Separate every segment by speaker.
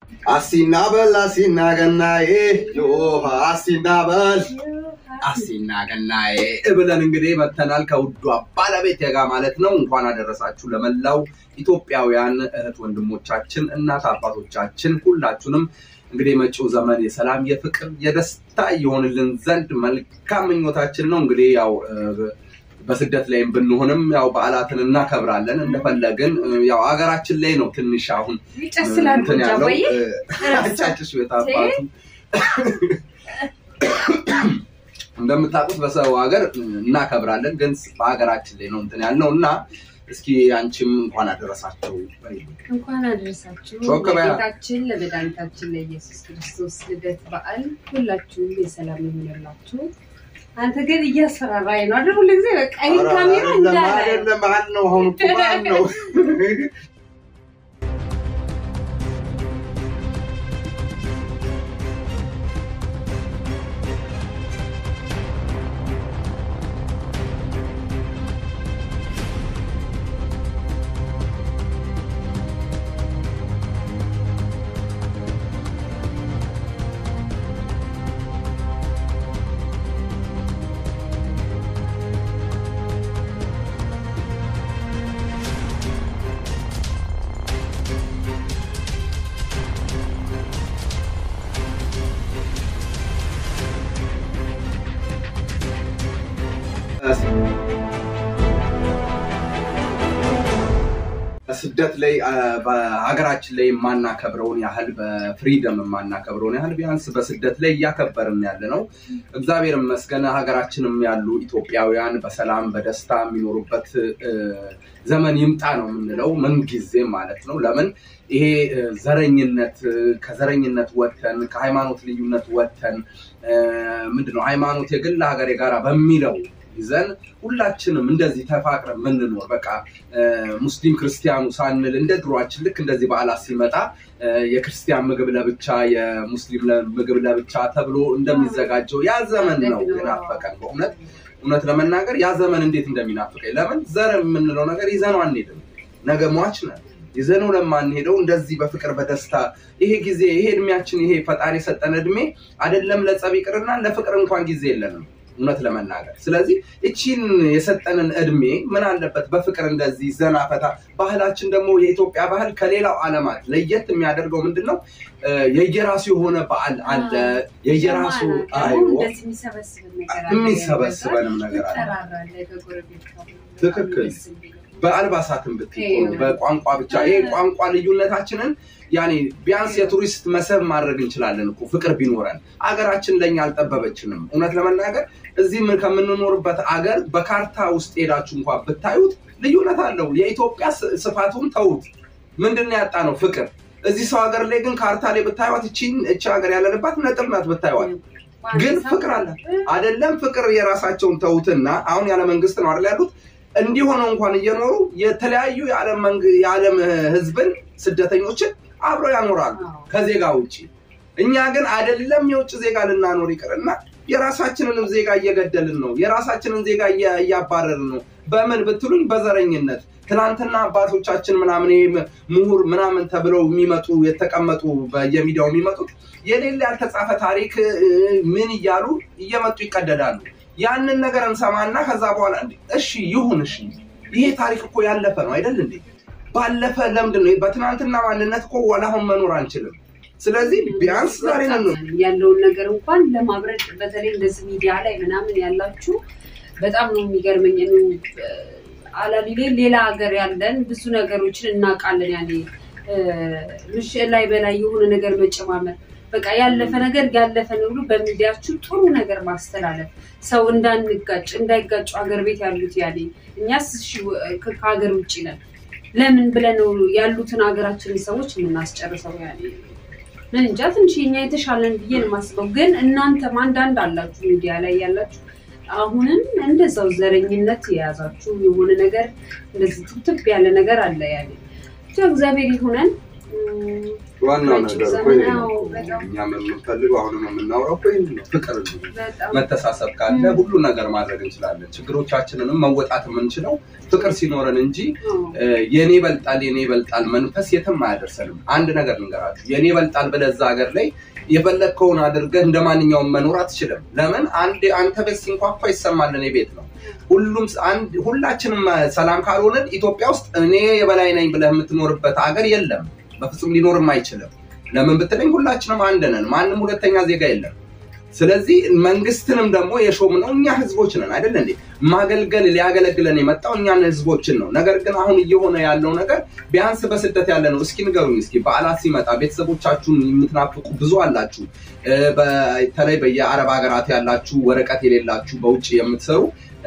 Speaker 1: አሲናበል አሲናገናዬ ዮሃ አሲናገናዬ ብለን እንግዲህ መተናል ከውዷ ባለቤት ጋር ማለት ነው እንኳን አደረሳችሁ ለመላው ኢትዮጵያውያን እህት ወንድሞቻችን እናት አባቶቻችን ሁላችሁንም እንግዲህ መጪው ዘመን የሰላም የፍቅር የደስታ ይሆንልን ዘንድ መልካም ምኞታችን ነው እንግዲህ ያው በስደት ላይም ብንሆንም ያው በዓላትን እናከብራለን እንደፈለግን ያው ሀገራችን ላይ ነው ትንሽ አሁን
Speaker 2: ይጨስላል ነው
Speaker 1: አቻችሽ በታባቱ እንደምታውቁት በሰው ሀገር እናከብራለን ግን በሀገራችን ላይ ነው እንትን ያልነውና እስኪ አንቺም እንኳን አደረሳችሁ
Speaker 2: እንኳን አደረሳችሁ ለጌታችን ለመድኃኒታችን ለኢየሱስ ክርስቶስ ልደት በዓል ሁላችሁም የሰላም ይሁንላችሁ አንተ ግን እያስፈራራይ ነው አይደል ሁሉ ጊዜ በቃ ይሄን ካሜራ እንዳለ
Speaker 1: አይደለም በዓል ነው አሁን በዓል ነው ስደት ላይ በሀገራችን ላይ ማናከብረውን ያህል በፍሪደም ማናከብረውን ያህል ቢያንስ በስደት ላይ ያከበርን ያለነው እግዚአብሔር ይመስገን ሀገራችንም ያሉ ኢትዮጵያውያን በሰላም በደስታ የሚኖሩበት ዘመን ይምጣ ነው ምንለው ምን ጊዜ ማለት ነው ለምን ይሄ ዘረኝነት ከዘረኝነት ወጥተን ከሃይማኖት ልዩነት ወጥተን ምንድነው ሃይማኖት የግል ሀገር የጋራ በሚለው ይዘን ሁላችንም እንደዚህ ተፋቅረን ምንኖር በቃ ሙስሊም ክርስቲያኑ ሳንል እንደ ድሮአችን ልክ እንደዚህ በዓላት ሲመጣ የክርስቲያን ምግብ ለብቻ የሙስሊም ምግብ ለብቻ ተብሎ እንደሚዘጋጀው ያ ዘመን ነው የናፈቀን በእውነት ለመናገር ያ ዘመን እንዴት እንደሚናፍቀኝ ለምን ዘር የምንለው ነገር ይዘነው አንሄድም ነገ ሟች ነን ይዘነው ለማንሄደው እንደዚህ በፍቅር በደስታ ይሄ ጊዜ ይሄ እድሜያችን ይሄ ፈጣሪ ሰጠን እድሜ አይደለም ለጸብ ይቅርና ለፍቅር እንኳን ጊዜ የለንም እውነት ለመናገር ስለዚህ እቺን የሰጠንን እድሜ ምን አለበት በፍቅር እንደዚህ ዘናፈታ ባህላችን ደግሞ የኢትዮጵያ ባህል ከሌላው ዓለማት ለየት የሚያደርገው ምንድነው የየራሱ የሆነ በዓል አለ የየራሱ የሚሰበስበንም ነገር አለ ትክክል በአልባሳትም ብትቆም በቋንቋ ብቻ ይሄ ቋንቋ ልዩነታችንን ያኔ ቢያንስ የቱሪስት መስህብ ማድረግ እንችላለን እኮ ፍቅር ቢኖረን አገራችን ለኛ አልጠበበችንም እውነት ለመናገር እዚህ ምን ከምንኖርበት አገር በካርታ ውስጥ ሄዳችሁ እንኳን ብታዩት ልዩነት አለው የኢትዮጵያ ስፋቱን ተውት ምንድነው ያጣነው ፍቅር እዚህ ሰው ሀገር ላይ ግን ካርታ ላይ ብታዩት እቺ ሀገር ያለንባት ነጥብ ናት ብታዩት ግን ፍቅር አለ አይደለም ፍቅር የራሳቸውን ተውትና አሁን ያለ መንግስት ነው አይደል ያሉት እንዲሆነው እንኳን እየኖሩ የተለያዩ የዓለም ህዝብን ስደተኞችን አብረው ያኖራሉ ከዜጋ ውጪ እኛ ግን አይደለም የውጭ ዜጋ ልናኖር ይቀርና የራሳችንን ዜጋ እየገደልን ነው የራሳችንን ዜጋ እያባረርን ነው በምን ብትሉኝ በዘረኝነት ትናንትና አባቶቻችን ምናምን ምሁር ምናምን ተብለው የሚመጡ የተቀመጡ በየሚዲያው የሚመጡት የሌለ ያልተጻፈ ታሪክ ምን ይያሉ እየመጡ ይቀደዳሉ ያንን ነገር እንሰማና ከዛ በኋላ እሺ ይሁን እሺ ይሄ ታሪክ እኮ ያለፈ ነው አይደል እንዴ ባለፈ ለምንድነው በትናንትና ማንነት እኮ ወላሁን መኖር አንችልም ስለዚህ ቢያንስ ዛሬ ነው
Speaker 2: ያለው ነገር እንኳን ለማብረድ በተለይ እንደዚህ ሚዲያ ላይ ምናምን ያላችሁ በጣም ነው የሚገርመኝ ነው አላሊሌ ሌላ ሀገር ያለን ብዙ ነገሮችን እናቃለን ያኔ ምሽ ላይ በላይ የሆነ ነገር መጨማመር በቃ ያለፈ ነገር ያለፈ ነው ብሎ በሚዲያችሁ ጥሩ ነገር ማስተላለፍ ሰው እንዳይጋጭ ሀገር ቤት ያሉት ያኔ እኛስ ከሀገር ውጪ ነን ለምን ብለን ነው ያሉትን ሀገራችንን ሰዎች ምናስጨርሰው ያኔ እንጃ ትንሽኛ የተሻለን ብዬ ነው ማስበው ግን እናንተ ማንዳንድ አላችሁ ሚዲያ ላይ ያላችሁ አሁንም እንደዛው ዘረኝነት ያያዛችሁ የሆነ ነገር እንደዚህ ትብትብ ያለ ነገር አለ ያኔ እግዚአብሔር ይሁነን
Speaker 1: ዋናው ነገር ቆይ እኛ የምንፈልገው አሁን የምናወራው ቆይ ፍቅር መተሳሰብ ካለ ሁሉ ነገር ማድረግ እንችላለን ችግሮቻችንንም መወጣት የምንችለው ፍቅር ሲኖረን እንጂ የኔ ይበልጣል መንፈስ የትም አያደርሰንም አንድ ነገር ልንገራችሁ የኔ ይበልጣል በለዛ ሀገር ላይ የፈለከውን አድርገህ እንደማንኛውም መኖር አትችልም ለምን አንተ ቤት ሲንኳኳ ይሰማል እኔ ቤት ነው ሁላችንም ሰላም ካልሆነን ኢትዮጵያ ውስጥ እኔ የበላይ ነኝ ብለህ የምትኖርበት ሀገር የለም በፍጹም ሊኖርም አይችልም ለምን ብትለኝ ሁላችንም አንድ ነን ማንንም ሁለተኛ ዜጋ የለም ስለዚህ መንግስትንም ደግሞ የሾምነው እኛ ህዝቦች ነን አይደል እንዴ ማገልገል ሊያገለግለን የመጣው እኛን ህዝቦችን ነው ነገር ግን አሁን እየሆነ ያለው ነገር ቢያንስ በስደት ያለ ነው እስኪ ንገሩኝ እስኪ በዓላት ሲመጣ ቤተሰቦቻችሁን የምትናፍቁ ብዙ አላችሁ በተለይ በየአረብ ሀገራት ያላችሁ ወረቀት የሌላችሁ በውጭ የምትሰሩ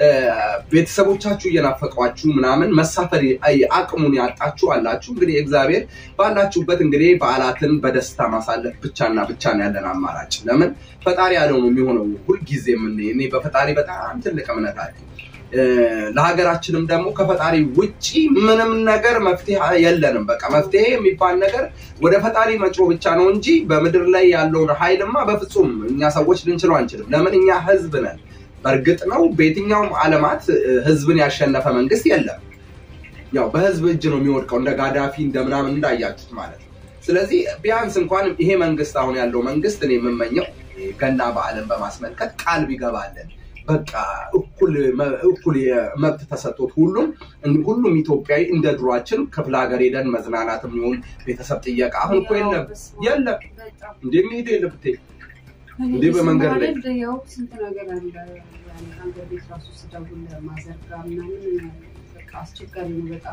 Speaker 1: ቤተሰቦቻችሁ እየናፈቋችሁ ምናምን መሳፈር አቅሙን ያጣችሁ አላችሁ እንግዲህ እግዚአብሔር ባላችሁበት እንግዲህ በዓላትን በደስታ ማሳለፍ ብቻና ብቻ ነው ያለን አማራጭ ለምን ፈጣሪ ያለው ነው የሚሆነው ሁሉ ጊዜ እኔ በፈጣሪ በጣም ትልቅ እምነት አለኝ ለሀገራችንም ደግሞ ከፈጣሪ ውጪ ምንም ነገር መፍትሄ የለንም በቃ መፍትሄ የሚባል ነገር ወደ ፈጣሪ መጮህ ብቻ ነው እንጂ በመድር ላይ ያለውን ኃይልማ በፍጹም እኛ ሰዎች ልንችለው አንችልም ለምን እኛ ህዝብ ነን በርግጥ ነው በየትኛውም ዓለማት ህዝብን ያሸነፈ መንግስት የለም ያው በህዝብ እጅ ነው የሚወድቀው እንደ ጋዳፊ እንደምናምን እንዳያችሁት ማለት ስለዚህ ቢያንስ እንኳን ይሄ መንግስት አሁን ያለው መንግስት እኔ የምመኘው ገና በዓልን በማስመልከት ቃል ቢገባልን በቃ እኩል መብት ተሰጥቶት ሁሉም ኢትዮጵያዊ እንደ ድሯችን ክፍለ ሀገር ሄደን መዝናናትም ይሁን ቤተሰብ ጥየቃ አሁን እኮ የለም እንደሚሄድ የለብቴ እንዴ በመንገድ ላይ
Speaker 2: ያው ስንት ነገር አለ ያኔ አንገር ቤት ራሱ ስደውል ማዘርጋም ምናምን በቃ አስቸጋሪ ነው በጣም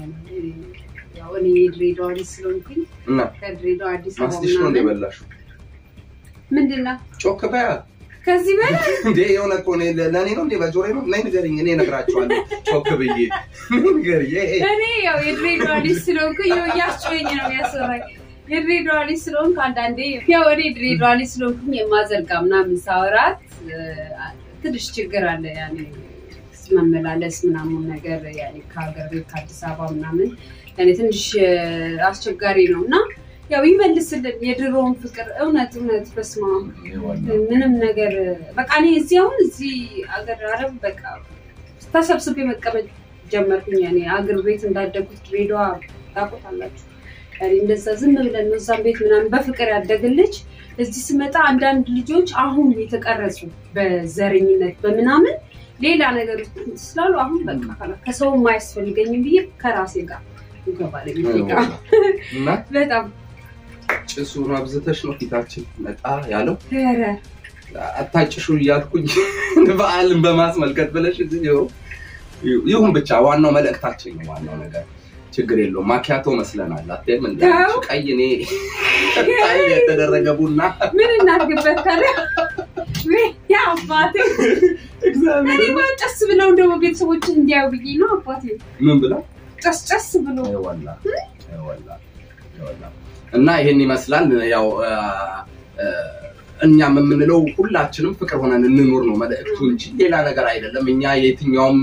Speaker 2: ያው እኔ ድሬዳዋ ልጅ ስለሆንኩኝ
Speaker 1: እና
Speaker 2: ከድሬዳዋ አዲስ አበባ
Speaker 1: ማስቲሽ ነው እንደበላሽ
Speaker 2: ምንድነው
Speaker 1: ጮክ በያ
Speaker 2: ከዚህ በላይ
Speaker 1: እንዴ የሆነ እኮ ለኔ ነው እንዴ በጆሮዬ ነው ላይ ንገሪኝ እኔ እነግራችኋለሁ ጮክ ብዬ ንገሪኝ
Speaker 2: እኔ ያው የድሬዳዋ ልጅ ስለሆንኩኝ ያስጮኸኝ ነው ያሰራኝ የድሬዳዋ ልጅ ስለሆንኩ አንዳንዴ ያው እኔ ድሬዳዋ ልጅ ስለሆንኩኝ የማዘርጋ ምናምን ሳወራት ትንሽ ችግር አለ ያኔ መመላለስ ምናምን ነገር ያኔ ከሀገር ቤት ከአዲስ አበባ ምናምን ያኔ ትንሽ አስቸጋሪ ነውና ያው ይመልስልን የድሮውን ፍቅር እውነት በስማ ምንም ነገር በቃ እኔ እዚህ አገር አረብ በቃ ተሰብስቤ መቀመጥ ጀመርኩኝ ያኔ አገር ቤት እንዳደጉት ድሬዳዋ ታውቁታላችሁ እንደዛ ዝም ብለን ነው ዛም ቤት ምናምን በፍቅር ያደግልች እዚህ ስመጣ አንዳንድ ልጆች አሁን የተቀረጹ በዘረኝነት በመናምን ሌላ ነገር ስላሉ አሁን በቃ ከሰው ማይስፈልገኝም ብዬ ከራሴ ጋር ይገባለኝ
Speaker 1: እና
Speaker 2: በጣም
Speaker 1: ጭሱን አብዝተሽ ነው ፊታችን መጣ ያለው
Speaker 2: ኧረ
Speaker 1: አታጭሹ ይያልኩኝ በዓልን በማስመልከት ብለሽ ይሁን ብቻ ዋናው መልእክታችን ነው ዋናው ነገር ችግር የለውም ማኪያቶ መስለናል አትየም እንዳልሽ ቀይኔ ታይ የተደረገ ቡና
Speaker 2: ምን እናርግበት ታዲያ ያ አባቴ እግዚአብሔር እኔ ማጨስ ብለው እንደው ቤተሰቦች እንዲያው ብዬ ነው አባቴ
Speaker 1: ምን ብላ
Speaker 2: ጨስ ብሎ
Speaker 1: ወላ እና ይሄን ይመስላል ያው እኛ የምንለው ሁላችንም ፍቅር ሆነን እንኖር ነው መልእክቱ እንጂ ሌላ ነገር አይደለም እኛ የትኛውም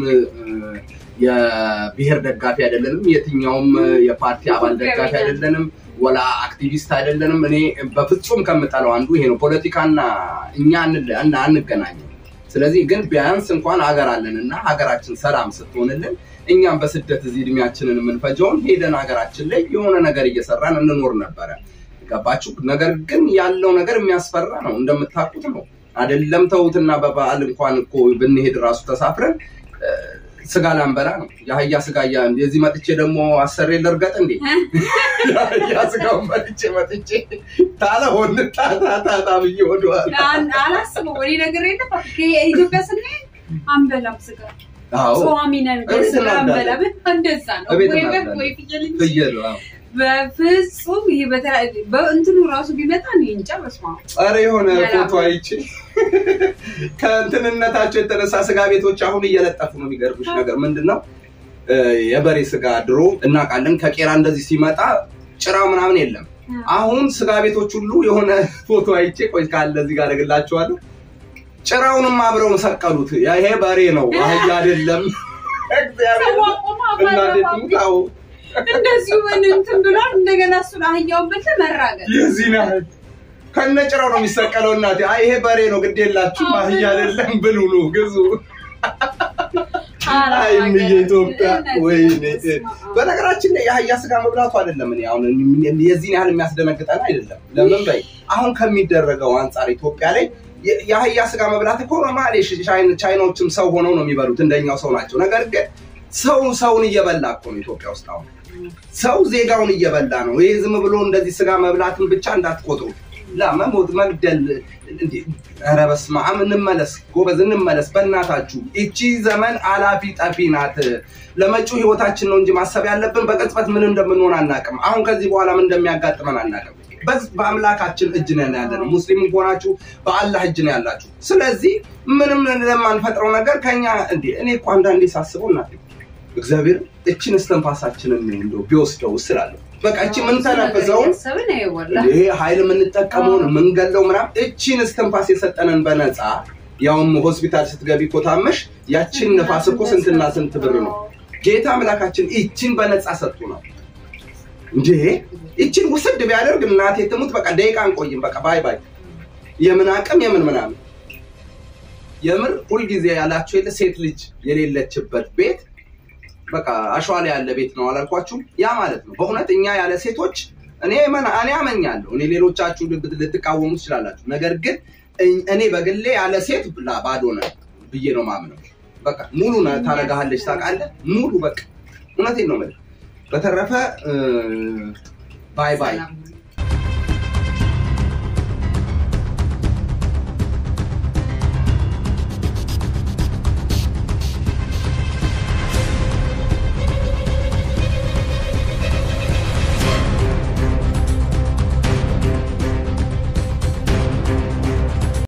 Speaker 1: የብሔር ደጋፊ አይደለንም የትኛውም የፓርቲ አባል ደጋፊ አይደለንም ወላ አክቲቪስት አይደለንም እኔ በፍጹም ከምጣለው አንዱ ይሄ ነው ፖለቲካና እኛ አንገናኝ ስለዚህ ግን ቢያንስ እንኳን ሀገር አለንና ሀገራችን ሰላም ስትሆንልን እኛም በስደት እዚህ እድሜያችንን የምንፈጀውን ሄደን ሀገራችን ላይ የሆነ ነገር እየሰራን እንኖር ነበር ገባችሁ ነገር ግን ያለው ነገር የሚያስፈራ ነው እንደምታውቁት ነው አይደለም ተውትና በበዓል እንኳን እኮ ብንሄድ ራሱ ተሳፍረን ስጋ ላምበላ ነው ያህያ ስጋ የዚህ መጥቼ ደግሞ አሰሬ ለርገጥ እንዴ ያህያ ስጋው መጥቼ ታለሆን ታታ ብዬ ወደዋል
Speaker 2: አላስበው ወሬ ነገር የለም ከኢትዮጵያ ስንሄድ አንበላም ስጋ ጾሚነን ስጋ አንበላ እንደዛ ነው ወይ ፍየል በፍጹም ይሄ በእንትኑ ራሱ ቢመጣ ነው እንጃ በስማ
Speaker 1: አረ የሆነ ፎቶ አይቼ ከእንትንነታቸው የተነሳ ስጋ ቤቶች አሁን እየለጠፉ ነው የሚገርምሽ ነገር ምንድነው የበሬ ስጋ ድሮ እናቃለን ከቄራ እንደዚህ ሲመጣ ጭራው ምናምን የለም አሁን ስጋ ቤቶች ሁሉ የሆነ ፎቶ አይቼ ቆይ ካለ እዚህ ጋር አደርግላችኋለሁ ጭራውንም አብረው ሰቀሉት ይሄ በሬ ነው አህያ አይደለም እግዚአብሔር እናዴት ሙታው
Speaker 2: እንደዚሁ ምን እንትን ብሏል እንደገና እሱን አህያውን በተመራገ
Speaker 1: የዚህና ከነጭራው ነው የሚሰቀለው እናቴ አይ ይሄ በሬ ነው ግዴላችሁ አህያ አይደለም ብሉ ነው ግዙ አይ ኢትዮጵያ ወይኔ በነገራችን ላይ የአህያ ስጋ መብላቱ አይደለም እኔ አሁን የዚህን ያህል የሚያስደነግጠን አይደለም ለምን በይ አሁን ከሚደረገው አንፃር ኢትዮጵያ ላይ የአህያ ስጋ መብላት እኮ ማለሽ ቻይናዎችም ሰው ሆነው ነው የሚበሉት እንደኛው ሰው ናቸው ነገር ግን ሰውን እየበላ እኮ ነው ኢትዮጵያ ውስጥ አሁን ሰው ዜጋውን እየበላ ነው ይሄ ዝም ብሎ እንደዚህ ስጋ መብላትን ብቻ እንዳትቆጥሩ ለማሞት መግደል አረበስማ እንመለስ ጎበዝ እንመለስ በእናታችሁ እቺ ዘመን አላፊ ጠፊ ናት ለመጪው ህይወታችን ነው እንጂ ማሰብ ያለብን በቅጽበት ምን እንደምንሆን አናቅም አሁን ከዚህ በኋላ ምን እንደሚያጋጥመን አናቅም በአምላካችን እጅ ነው ያለነው ሙስሊም ሆናችሁ በአላህ እጅ ነው ያላችሁ ስለዚህ ምንም ለማንፈጥረው ነገር ከኛ እንዴ እኔ እኮ አንዳንዴ ሳስበው እናት እግዚአብሔር እቺን እስተንፋሳችንን እንደው ቢወስደው ስላለው በቃ እቺ ምን ተናፈዘው ይሄ ኃይል ምን ተጠቀመው ምን ገለው ምናም እቺን እስተንፋስ የሰጠነን በነፃ ያውም ሆስፒታል ስትገቢ ኮታመሽ ያቺን ነፋስ እኮ ስንትና ስንት ብር ነው ጌታ አምላካችን እቺን በነፃ ሰጥቶናል እንጂ እቺን ውስድ ቢያደርግ እናቴ ትሙት በቃ ደቂቃ አንቆይም በቃ ባይ ባይ የምን አቅም የምን ምናም የምር ሁሉ ጊዜ ያላችሁ የለ ሴት ልጅ የሌለችበት ቤት በቃ አሽዋለ ያለ ቤት ነው አላልኳችሁ ያ ማለት ነው በእውነተኛ ያለ ሴቶች እኔ አመኛለሁ እኔ ሌሎቻችሁ ልትቃወሙ ትችላላችሁ ነገር ግን እኔ በግሌ ያለ ሴት ባዶ ነው ብዬ ነው ማምነው በቃ ሙሉ ታረጋለች ታቃለ ሙሉ በቃ እውነቴን ነው ማለት በተረፈ ባይ ባይ